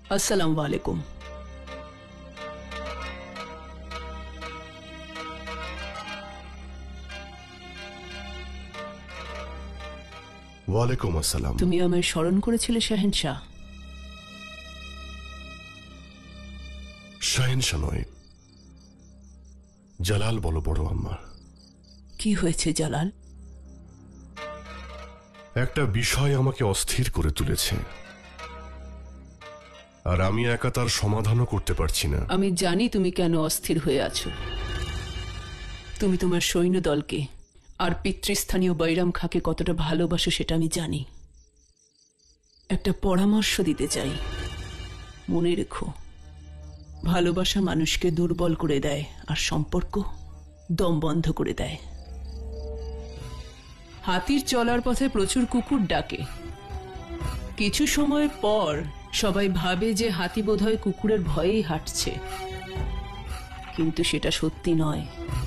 আসসালামু আলাইকুম। ওয়ালাইকুম আসসালাম। তুমি আমায় স্মরণ করেছিলে শাহেনশাহ? শাহেনশাহ নয়, জালাল বলো বড় আম্মা। কি হয়েছে জালাল? একটা বিষয় আমাকে অস্থির করে তুলেছে, আর আমি একা তার সমাধানও করতে পারছি না। আমি জানি তুমি কেন অস্থির হয়ে আছো। তুমি তোমার সৈন্যদলকে আর পিতৃস্থানীয় বৈরাম খাঁকে কতটা ভালোবাসো সেটা আমি জানি। একটা পরামর্শ দিতে চাই। মনে রেখো, ভালোবাসা মানুষকে দুর্বল করে দেয় আর সম্পর্ক দম বন্ধ করে দেয়। হাতির চলার পথে প্রচুর কুকুর ডাকে। কিছু সময় পর সবাই ভাবে যে হাতি বোধহয় কুকুরের ভয়েই হাঁটছে, কিন্তু সেটা সত্যি নয়।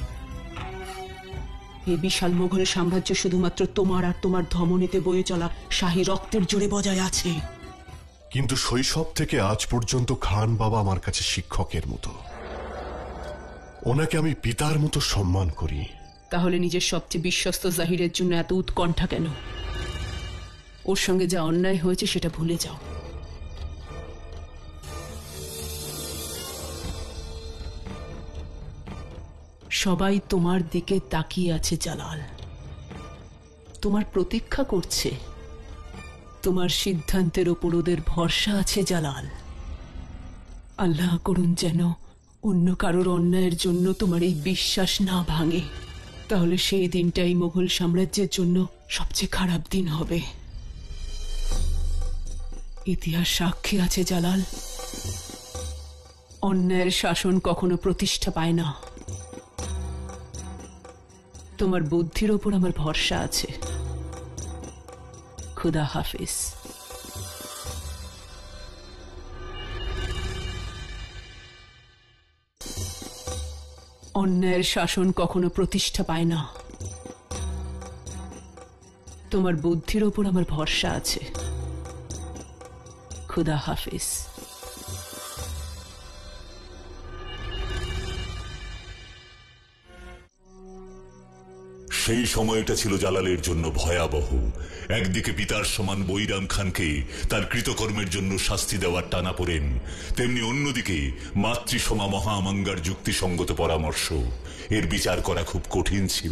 এই বিশাল মোগল সাম্রাজ্য শুধুমাত্র তোমার আর তোমার ধমনীতে বয়ে চলা শাহী রক্তের জোরে বজায় আছে। কিন্তু শৈশব থেকে আজ পর্যন্ত খান বাবা আমার কাছে শিক্ষকের মতো। ওনাকে আমি পিতার মতো সম্মান করি। তাহলে নিজের সবচেয়ে বিশ্বস্ত জাহিরের জন্য এত উৎকণ্ঠা কেন? ওর সঙ্গে যা অন্যায় হয়েছে সেটা ভুলে যাও। সবাই তোমার দিকে তাকিয়ে আছে জালাল, তোমার প্রতীক্ষা করছে। তোমার সিদ্ধান্তের ওপর ওদের ভরসা আছে জালাল। আল্লাহ করুন যেন অন্য কারোর অন্যায়ের জন্য তোমার এই বিশ্বাস না ভাঙে। তাহলে সেই দিনটাই মোগল সাম্রাজ্যের জন্য সবচেয়ে খারাপ দিন হবে। ইতিহাস সাক্ষী আছে জালাল, অন্যায়ের শাসন কখনো প্রতিষ্ঠা পায় না। তোমার বুদ্ধির ওপর আমার ভরসা আছে। খুদা হাফিজ। অন্যায়ের শাসন কখনো প্রতিষ্ঠা পায় না। তোমার বুদ্ধির ওপর আমার ভরসা আছে। খুদা হাফিজ। সেই সময়টা ছিল জালালের জন্য ভয়াবহ। একদিকে পিতার সমান বৈরাম খানকে তার কৃতকর্মের জন্য শাস্তি দেওয়ার টানাপোড়েন, তেমনি অন্যদিকে মাতৃসমা মহামাঙ্গার যুক্তিসঙ্গত পরামর্শ। এর বিচার করা খুব কঠিন ছিল।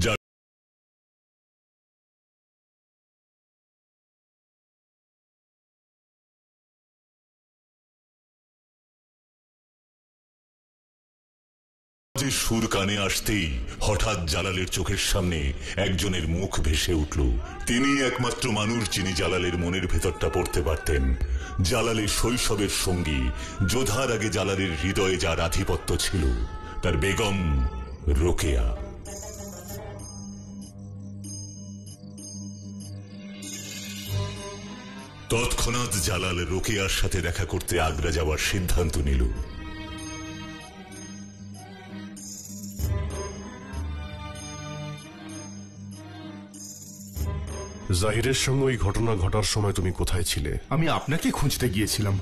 সুর কানে আসতেই হঠাৎ জালালের চোখের সামনে একজনের মুখ ভেসে উঠল। তিনি একমাত্র মানুষ যিনি জালালের মনের ভেতরটা পড়তে পারতেন। জালালের শৈশবের সঙ্গী, যোধার আগে জালালের হৃদয়ে যার আধিপত্য ছিল, তার বেগম রোকেয়া। তৎক্ষণাৎ জালাল রোকেয়ার সাথে দেখা করতে আগ্রা যাওয়ার সিদ্ধান্ত নিল। জাহিরের সঙ্গে ওই ঘটনা ঘটার সময় তুমি কোথায় ছিলে? আমি আপনাকে খুঁজতে গিয়েছিলাম।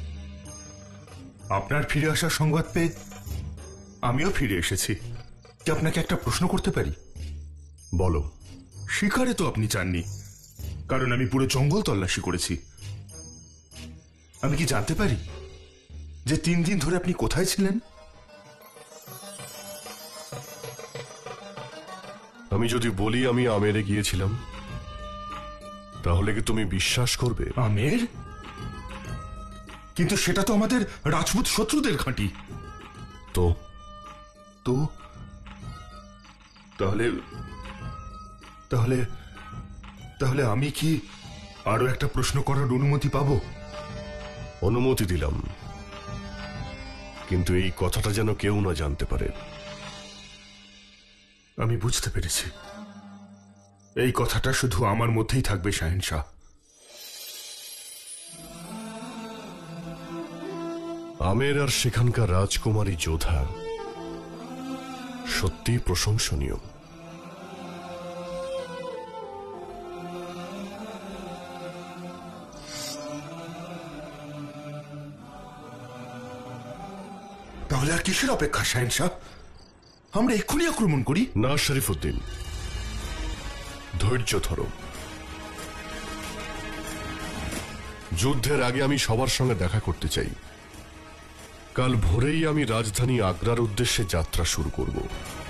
আপনার ফিরে আসার সংবাদ পেয়ে আমিও ফিরে এসেছি। কি আপনাকে একটা প্রশ্ন করতে পারি? বলো। শিকারে তো আপনি চাননি, কারণ আমি পুরো জঙ্গল তল্লাশি করেছি। আমি কি জানতে পারি যে 3 দিন ধরে আপনি কোথায় ছিলেন? আমি যদি বলি আমি আমেরে গিয়েছিলাম, তাহলে কি তুমি বিশ্বাস করবে? আমের? কিন্তু সেটা তো আমাদের রাজপুত শত্রুদের ঘাঁটি। তো তো তাহলে তাহলে তাহলে আমি কি আরো একটা প্রশ্ন করার অনুমতি পাবো? অনুমতি দিলাম, কিন্তু এই কথাটা যেন কেউ না জানতে পারে। আমি বুঝতে পেরেছি, এই কথাটা শুধু আমার মধ্যেই থাকবে শাহেনশাহ। আমের আর সেখানকার রাজকুমারী যোধা সত্যি প্রশংসনীয়। তাহলে আর কিসের অপেক্ষা শাহেনশাহ? আমরা এক্ষুনি আক্রমণ করি। না শরীফুদ্দিন, ধৈর্য ধরো। যুদ্ধের আগে আমি সবার সঙ্গে দেখা করতে চাই। কাল ভোরেই আমি রাজধানী আগ্রার উদ্দেশ্যে যাত্রা শুরু করব।